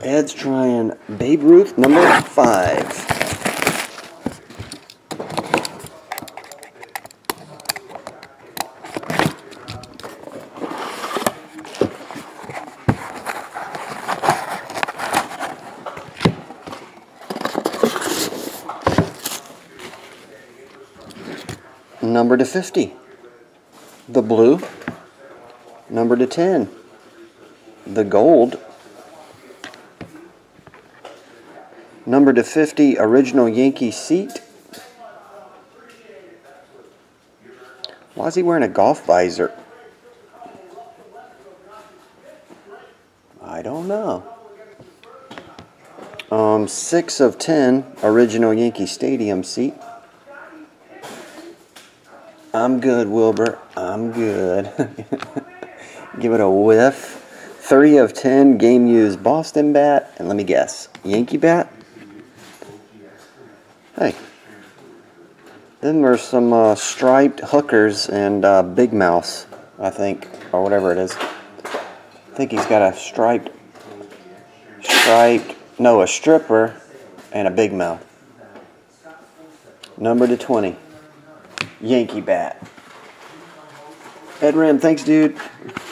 Ed's trying Babe Ruth number 5. Number to 50, the blue. Number to 10, the gold. Number to 50, original Yankee seat. Why is he wearing a golf visor? I don't know. 6 of 10, original Yankee Stadium seat. I'm good, Wilbur. I'm good. Give it a whiff. 3 of 10, game used Boston bat. And let me guess, Yankee bat? Hey. Then there's some striped hookers and Big Mouse, I think, or whatever it is. I think he's got a a stripper and a Big Mouth. Number to 20. Yankee bat. EdRam, thanks, dude.